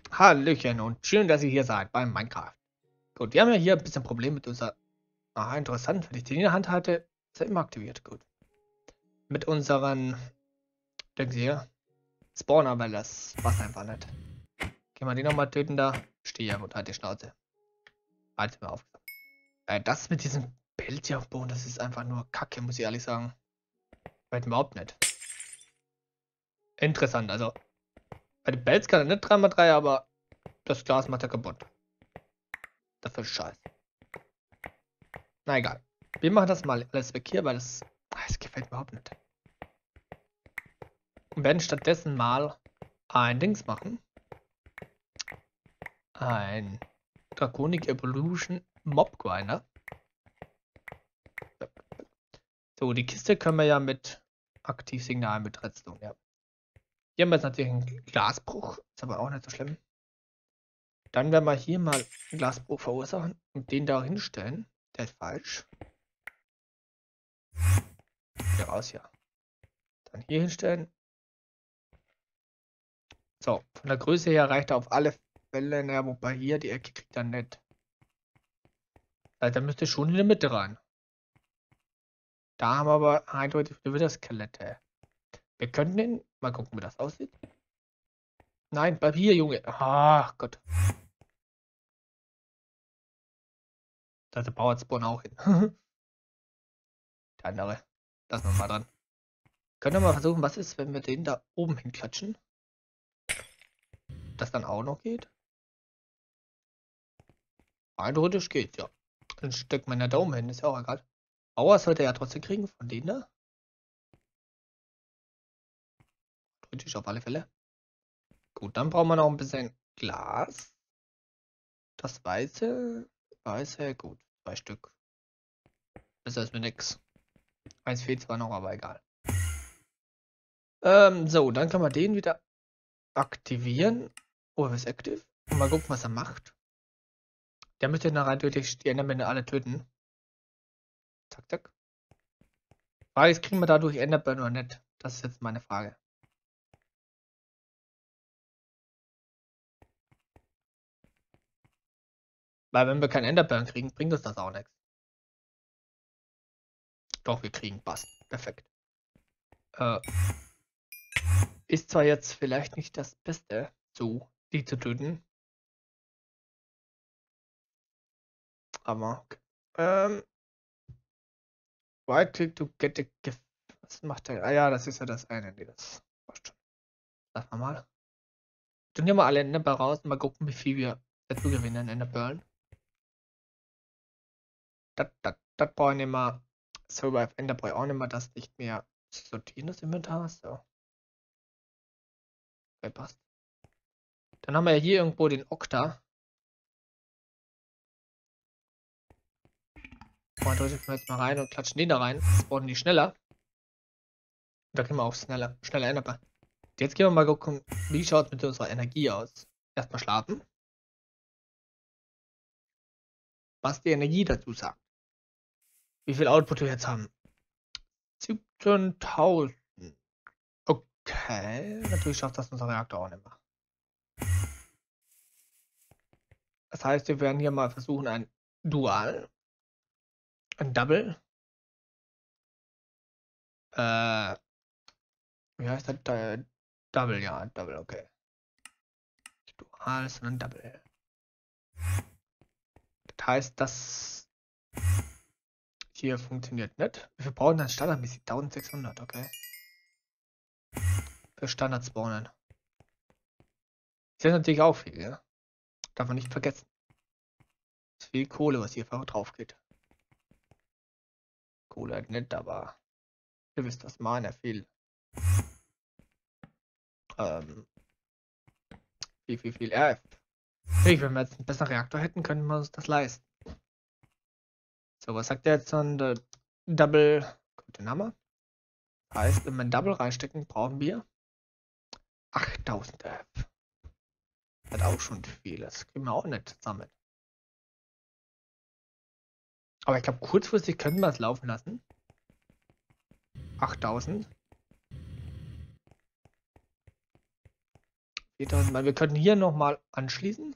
Hallöchen und schön, dass ihr hier seid beim Minecraft. Gut, wir haben ja hier ein bisschen Problem mit unserer... Ah, interessant, wenn ich den in der Hand halte, ist er immer aktiviert. Gut. Mit unseren... Denken Sie hier? Spawner, weil das passt einfach nicht. Gehen wir den nochmal töten da. Stehe ja und halt die Schnauze. Halt mir auf. Das mit diesem Bild hier auf dem Boden, das ist einfach nur Kacke, muss ich ehrlich sagen. Weiß überhaupt nicht. Interessant, also... Bei den Bells kann er nicht 3x3, aber das Glas macht er kaputt. Dafür ist scheiße. Na egal. Wir machen das mal alles weg hier, weil das gefällt mir überhaupt nicht. Und werden stattdessen mal ein Dings machen. Ein Draconic Evolution Mob Grinder. So, die Kiste können wir ja mit Aktivsignal mit Redstone, ja. Hier haben wir jetzt natürlich einen Glasbruch, ist aber auch nicht so schlimm. Dann werden wir hier mal einen Glasbruch verursachen und den da hinstellen. Der ist falsch. Hier raus, ja. Dann hier hinstellen. So, von der Größe her reicht er auf alle Fälle, naja, wobei hier die Ecke kriegt er nicht. Also, da müsste schon in der Mitte rein. Da haben wir aber eindeutig wieder Skelette. Wir könnten ihn. Mal gucken, wie das aussieht. Nein, bleib hier, Junge. Ach Gott. Da ist der Powerspawn auch hin. Der andere. Lassen wir mal dran. Können wir mal versuchen, was ist, wenn wir den da oben hinklatschen? Das dann auch noch geht? Eindeutig geht, ja. Dann steckt man ja da oben hin, ist ja auch egal. Aua sollte er ja trotzdem kriegen von denen da. Kritisch auf alle Fälle. Gut, dann brauchen wir noch ein bisschen Glas. Das weiße. Weiße, gut. 2 Stück. Besser ist mir nix. Eins fehlt zwar noch, aber egal. So, dann kann man den wieder aktivieren. Oh, er ist active. Und mal gucken, was er macht. Der müsste nachher natürlich die Endermänner alle töten. Zack, zack. Frage ist, kriegen wir dadurch Enderburn oder nicht? Das ist jetzt meine Frage. Weil wenn wir keinen Enderburn kriegen, bringt uns das auch nichts. Doch, wir kriegen. Passt. Perfekt. Ist zwar jetzt vielleicht nicht das Beste, so, die zu töten. Aber, okay. Right click to get the gift. Was macht der? Ah ja, das ist ja das eine. Nee, das passt schon. Lass mal. Tun hier mal alle Enderpearl raus und mal gucken, wie viel wir dazu gewinnen. Enderpearl. Das brauche ich nicht mehr. Survive Ender brauche ich auch nicht mehr. Das nicht mehr sortieren, das Inventar. So. Okay, passt. Dann haben wir ja hier irgendwo den Okta. Und drücken wir jetzt mal rein und klatschen den da rein. Spawnen die schneller. Und da kriegen wir auch schneller Enderpearl. Jetzt gehen wir mal gucken, wie schaut es mit unserer Energie aus. Erstmal schlafen. Was die Energie dazu sagt. Wie viel Output wir jetzt haben. 17.000. Okay. Natürlich schafft das unser Reaktor auch nicht mehr. Das heißt, wir werden hier mal versuchen, ein Dual. Ein Double. Wie heißt das? Double, ja, Double, okay. Nicht Dual, sondern Double. Das heißt, das hier funktioniert nicht. Wir brauchen dann standardmäßig 1600, okay. Für Standard spawnen. Das ist natürlich auch viel, ja. Darf man nicht vergessen. Das ist viel Kohle, was hier drauf geht. Kohle halt nicht, aber ihr wisst, was meine viel. Viel RF. Hey, wenn wir jetzt einen besseren Reaktor hätten, könnten wir uns das leisten. So, was sagt der jetzt dann? Der Double. Kommt den Hammer. Heißt, wenn wir ein Double reinstecken, brauchen wir 8000 RF. Das ist auch schon viel. Das kriegen wir auch nicht zusammen. Aber ich glaube, kurzfristig können wir es laufen lassen. 8000. 4000. Wir könnten hier nochmal anschließen.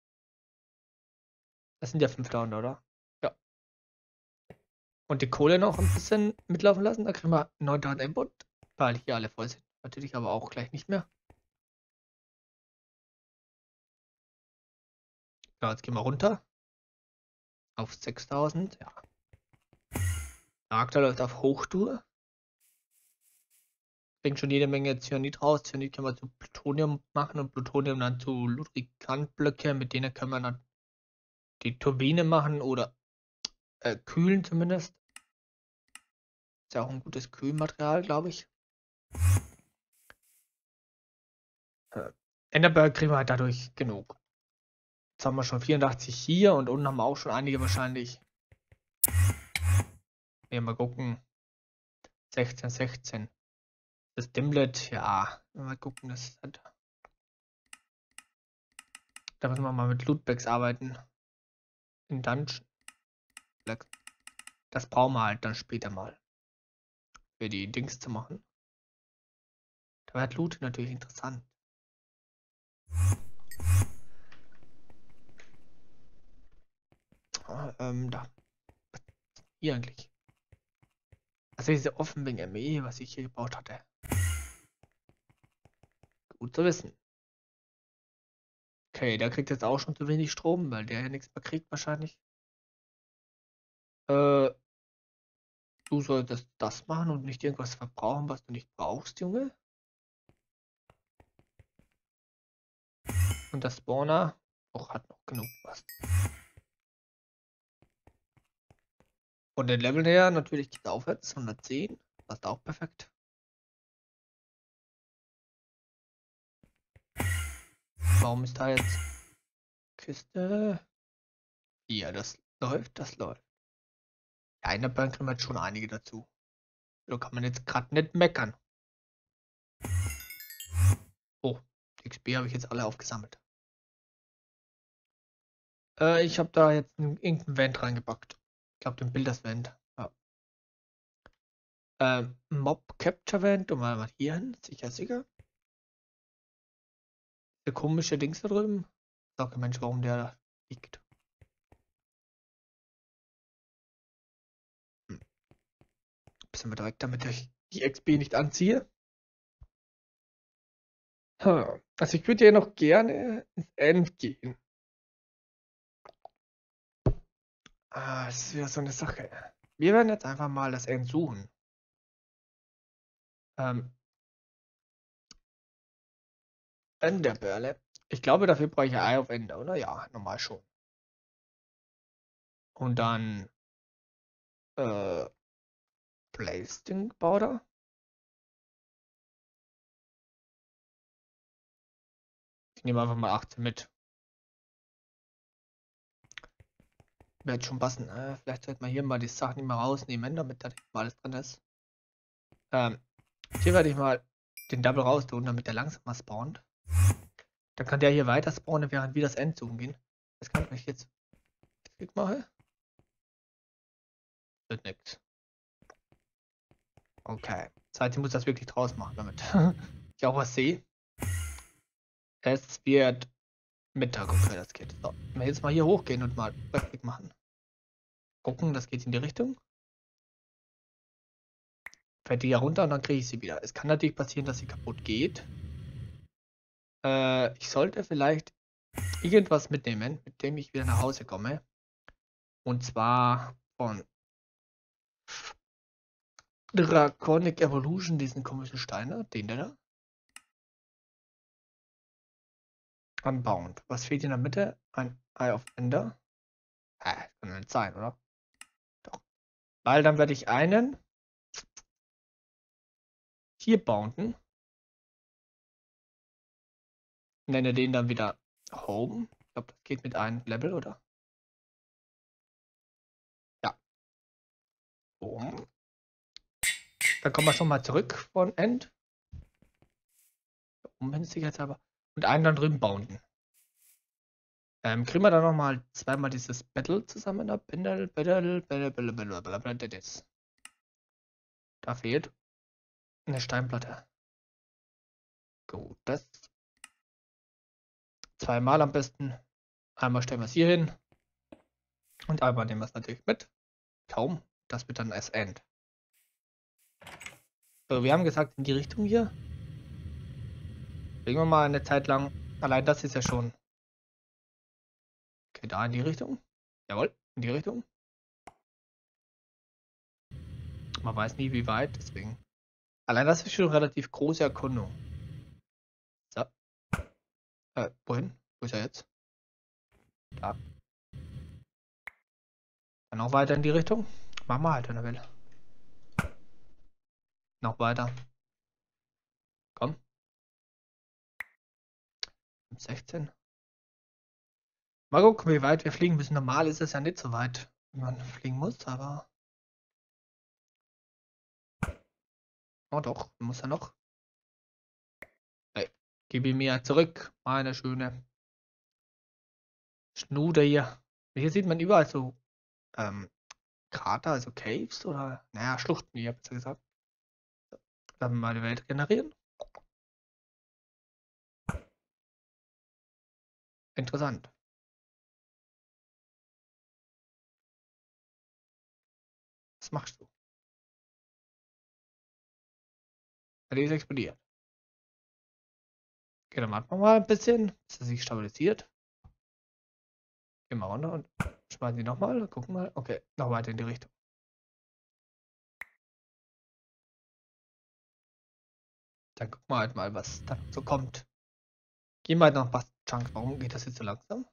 Das sind ja 5000, oder? Ja. Und die Kohle noch ein bisschen mitlaufen lassen. Da kriegen wir 9000 Input, weil hier alle voll sind. Natürlich aber auch gleich nicht mehr. Ja, jetzt gehen wir runter. Auf 6000. Ja. Der Aktor läuft auf Hochtour. Bringt schon jede Menge Cyanid raus. Cyanid können wir zu Plutonium machen und Plutonium dann zu Ludwigsblöcke. Mit denen können wir dann die Turbine machen oder kühlen zumindest. Ist ja auch ein gutes Kühlmaterial, glaube ich. Enderberg kriegen wir halt dadurch genug. Jetzt haben wir schon 84 hier und unten haben wir auch schon einige wahrscheinlich. Ja, mal gucken. 16, 16. Das Dimlet, ja. Mal gucken, das hat. Da müssen wir mal mit Lootbags arbeiten. In Dungeon. Das brauchen wir halt dann später mal. Für die Dings zu machen. Da wird Loot natürlich interessant. Da. Hier eigentlich. Also diese offen wegen ME, was ich hier gebaut hatte. Gut zu wissen. Okay, der kriegt jetzt auch schon zu wenig Strom, weil der ja nichts mehr kriegt wahrscheinlich. Du solltest das machen und nicht irgendwas verbrauchen, was du nicht brauchst, Junge. Und der Spawner auch hat noch genug was. Von den Leveln her natürlich geht es aufwärts, 110. Passt auch perfekt. Warum ist da jetzt Kiste? Ja, das läuft, das läuft. Ja, in der Bank kriegen wir jetzt schon einige dazu. Da kann man jetzt gerade nicht meckern. Oh, die XP habe ich jetzt alle aufgesammelt. Ich habe da jetzt irgendein Vent reingepackt. Ich glaube, den Builders-Vent. Ja. Mob Capture Vent, und mal hier hin. Sicher, sicher. Der komische Dings da drüben. Sag Mensch, warum der da liegt. Bisschen weiter weg, damit ich die XP nicht anziehe. Also ich würde ja noch gerne ins End gehen. Das ist wieder so eine Sache. Wir werden jetzt einfach mal das End suchen. Enderbörle. Ich glaube, dafür brauche ich ja Eye of Ender, oder? Ja, normal schon. Und dann Blasting Powder. Ich nehme einfach mal 18 mit. Wird schon passen. Vielleicht sollte man hier mal die Sachen nicht mal rausnehmen, damit da nicht mal alles drin ist. Hier werde ich mal den Double raus tun, damit der langsamer spawnt. Dann kann der hier weiter spawnen, während wir das End suchen gehen. Das kann ich jetzt klick mache. Wird nix. Okay. Das heißt, ich muss das wirklich draus machen, damit ich auch was sehe. Es wird Mittag, okay, das geht. So, wenn wir jetzt mal hier hochgehen und mal Rückblick machen. Gucken, das geht in die Richtung. Fällt die ja runter und dann kriege ich sie wieder. Es kann natürlich passieren, dass sie kaputt geht. Ich sollte vielleicht irgendwas mitnehmen, mit dem ich wieder nach Hause komme. Und zwar von Draconic Evolution, diesen komischen Steiner, den da. Unbound. Was fehlt in der Mitte? Ein Eye of Ender. Das kann nicht sein, oder? Doch. Weil dann werde ich einen hier bounden. Nenne den dann wieder Home. Ich glaube, das geht mit einem Level, oder? Ja. Home. Dann kommen wir schon mal zurück von End. Sicherheitshalber. Und einen dann drüben bounden. Kriegen wir dann nochmal zweimal dieses Battle zusammen ab. Da fehlt eine Steinplatte. Gut, das Zweimal am besten. Einmal stellen wir es hier hin. Und einmal nehmen wir es natürlich mit. Kaum. Das wird dann das End. So, wir haben gesagt, in die Richtung hier. Legen wir mal eine Zeit lang. Allein das ist ja schon. Okay, da in die Richtung. Jawohl, in die Richtung. Man weiß nie, wie weit, deswegen. Allein das ist schon eine relativ große Erkundung. So. Wohin? Wo ist er jetzt? Da. Dann noch weiter in die Richtung. Mach mal halt, wenn er will. Noch weiter. Komm. 16. Mal gucken, wie weit wir fliegen müssen. Normal ist es ja nicht so weit, wie man fliegen muss, aber. Oh doch, muss er noch. Hey, gib ihn mir zurück, meine schöne Schnude hier. Hier sieht man überall so Krater, also Caves oder, naja, Schluchten, wie ich habe gesagt. Dann mal die Welt generieren. Interessant. Was machst du? Die ist explodiert. Okay, dann warten wir mal ein bisschen, bis er sich stabilisiert. Gehen wir runter und schmeißen die nochmal. Gucken mal. Okay, noch weiter in die Richtung. Dann gucken wir halt mal, was da so kommt. Gehen wir halt noch was Chunks. Warum geht das jetzt so langsam?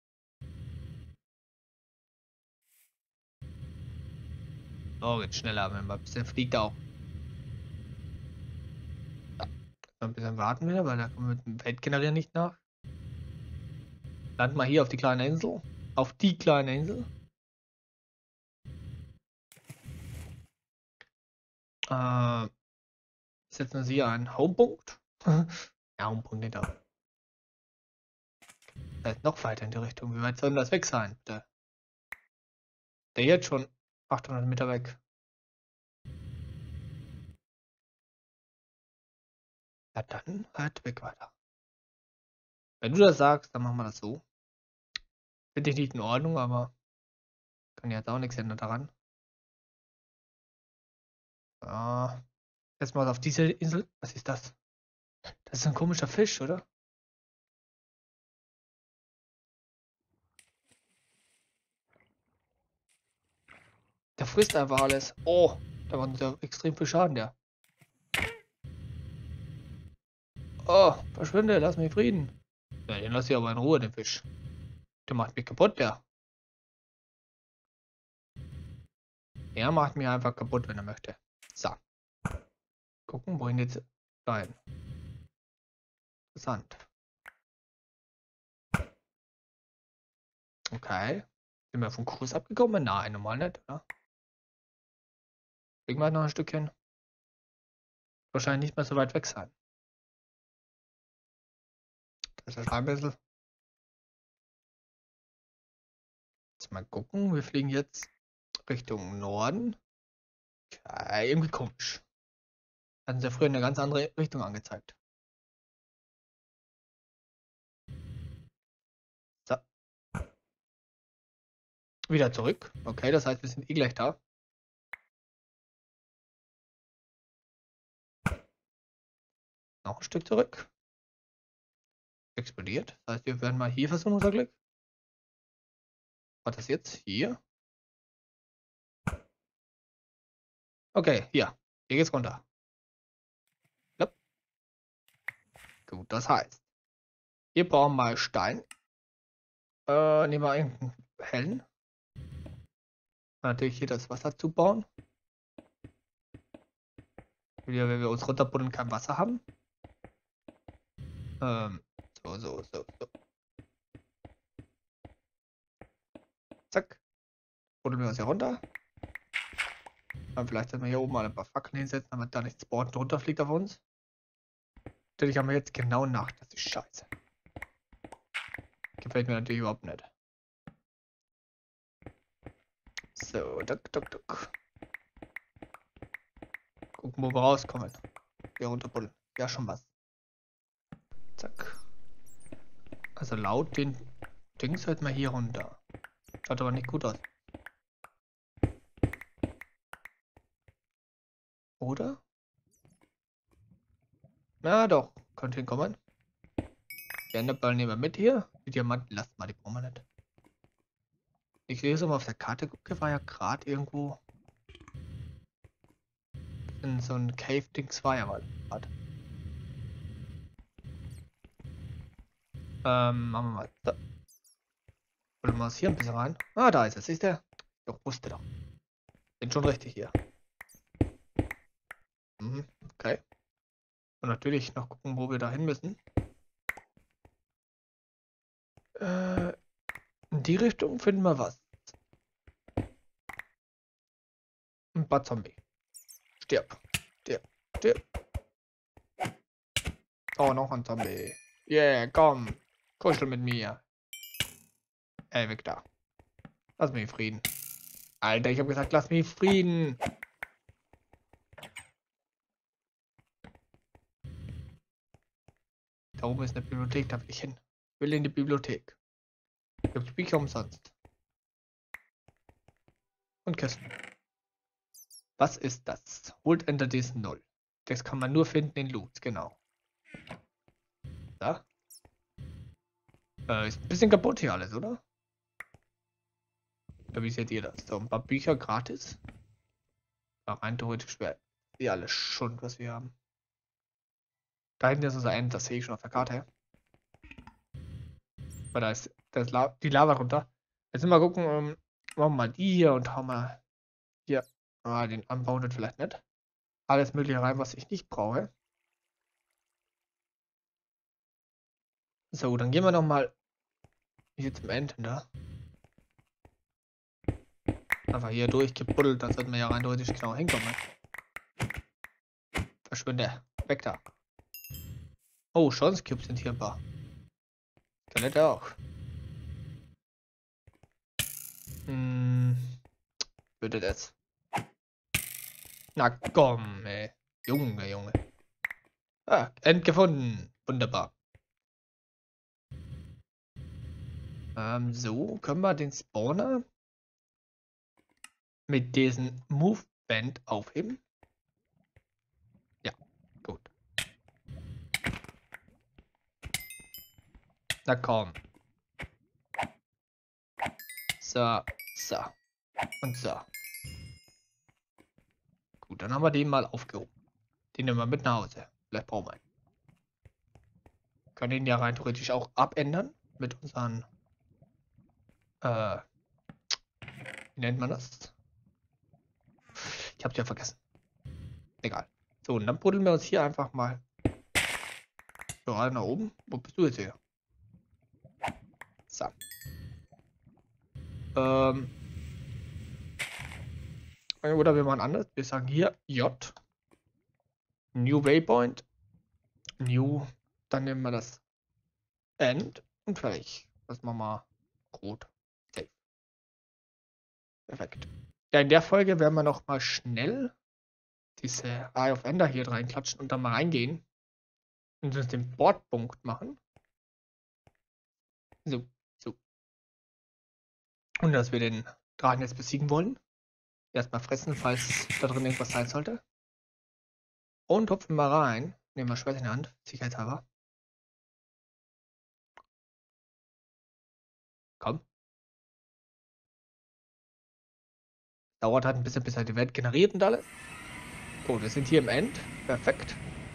Oh, jetzt schneller, wenn man ein bisschen fliegt auch. Ja. Ein bisschen warten wir, weil da kommen wir mit dem Weltgenerieren nicht nach. Landen mal hier auf die kleine Insel. Auf die kleine Insel. Setzen wir hier einen Homepunkt. Ja, Homepunkt nicht, aber. Da ist noch weiter in die Richtung. Wie weit soll denn das weg sein? Der jetzt schon 800 Meter weg. Ja, dann halt weg weiter. Wenn du das sagst, dann machen wir das so. Finde ich nicht in Ordnung, aber kann jetzt auch nichts ändern daran. Jetzt mal auf diese Insel. Was ist das? Das ist ein komischer Fisch, oder? Der frisst einfach alles. Oh, da war ja extrem viel Schaden, der. Oh, verschwinde, lass mich in Frieden. Ja, den lass ich aber in Ruhe, den Fisch. Der macht mich kaputt, der. Er macht mich einfach kaputt, wenn er möchte. So. Gucken, wohin jetzt rein. Interessant. Okay. Sind wir vom Kurs abgekommen? Nein, normal nicht, oder? Fliegen wir halt noch ein Stückchen. Wahrscheinlich nicht mehr so weit weg sein. Das ist der Schleimbüssel. Jetzt mal gucken. Wir fliegen jetzt Richtung Norden. Okay, irgendwie komisch. Hatten sie ja früher eine ganz andere Richtung angezeigt. So. Wieder zurück. Okay, das heißt, wir sind eh gleich da. Noch ein Stück zurück. Explodiert. Das heißt, wir werden mal hier versuchen, unser Glück. Was ist jetzt? Hier. Okay, hier. Hier geht's runter. Yep. Gut, das heißt, wir brauchen mal Stein. Nehmen wir einen hellen. Natürlich hier das Wasser zubauen. Wieder, wenn wir uns runterbuddeln, kein Wasser haben. So. Zack. Buddeln wir uns hier runter. Dann vielleicht sollten wir hier oben mal ein paar Fackeln hinsetzen, damit da nichts spawnt und runterfliegt auf uns. Natürlich haben wir jetzt genau Nacht. Das ist scheiße. Gefällt mir natürlich überhaupt nicht. So, duck. Gucken, wo wir rauskommen. Hier runterbuddeln. Ja, schon was. Zack. Also laut den Dings hört man hier runter. Schaut aber nicht gut aus. Oder? Na doch, könnte hinkommen. Die Enderball nehmen wir mit hier. Die Diamanten lassen wir, die brauchen wir nicht. Ich lese mal auf der Karte, gucke, war ja gerade irgendwo in so ein Cave-Dings war ja mal gerade. Machen wir mal. So. Holen wir uns hier ein bisschen rein. Ah, da ist es. Siehst du? Doch, wusste doch. Bin schon richtig hier. Mhm, okay. Und natürlich noch gucken, wo wir da hin müssen. In die Richtung finden wir was. Ein paar Zombie. Stirb. Stirb. Stirb. Oh, noch ein Zombie. Yeah, komm. Kuschel mit mir. Ey, weg da. Lass mich in Frieden. Alter, ich hab gesagt, lass mich in Frieden. Da oben ist eine Bibliothek, da will ich hin. Ich will in die Bibliothek. Gibt Bücher umsonst. Und Kisten. Was ist das? Holt Enter diesen 0. Das kann man nur finden in Loot, genau. Da. Ist ein bisschen kaputt hier alles, oder? Oder wie seht ihr das? So, ein paar Bücher gratis. Ja, rein theoretisch wäre ja alles schon, was wir haben. Da hinten ist unser End, das sehe ich schon auf der Karte. Weil da ist die Lava runter. Jetzt mal gucken, machen wir mal die hier und hauen mal hier. Den anbauen vielleicht nicht. Alles mögliche rein, was ich nicht brauche. So, dann gehen wir nochmal hier zum Enden da. Einfach hier durchgebuddelt, dann sollten wir ja rein theoretisch genau hinkommen. Verschwinde. Weg da. Oh, Chance Cubes sind hier ein paar. Skelette auch. Würde das. Na komm, ey. Junge. Ah, End gefunden. Wunderbar. So können wir den Spawner mit diesem Movement aufheben. Ja, gut. Na komm. So. Und so. Gut, dann haben wir den mal aufgehoben. Den nehmen wir mit nach Hause. Vielleicht brauchen wir ihn. Können den ja rein theoretisch auch abändern mit unseren wie nennt man das? Ich hab's ja vergessen. Egal. So, und dann buddeln wir uns hier einfach mal so rein nach oben. Wo bist du jetzt hier? So. Oder wir machen anders. Wir sagen hier J. New Waypoint. New. Dann nehmen wir das End. Und fertig. Das machen wir rot. Safe. Perfekt. Ja, in der Folge werden wir noch mal schnell diese Eye of Ender hier reinklatschen und dann mal reingehen. Und uns den Bordpunkt machen. So. Und dass wir den Drachen jetzt besiegen wollen. Erstmal fressen, falls da drin irgendwas sein sollte. Und hupfen mal rein. Nehmen wir Schwert in der Hand, sicherheitshalber. Komm. Dauert halt ein bisschen, bis er die Welt generiert und alles. Gut, wir sind hier im End. Perfekt.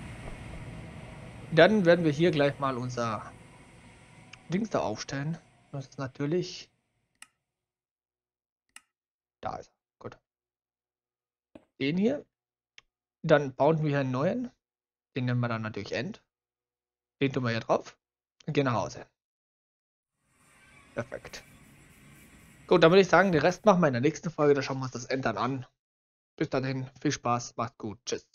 Dann werden wir hier gleich mal unser Dings da aufstellen. Das ist natürlich... Da ist er. Gut. Den hier. Dann bauen wir hier einen neuen. Den nennen wir dann natürlich End. Den tun wir hier drauf. Und gehen nach Hause. Perfekt. Gut, dann würde ich sagen, den Rest machen wir in der nächsten Folge. Da schauen wir uns das End dann an. Bis dahin, viel Spaß, macht's gut, tschüss.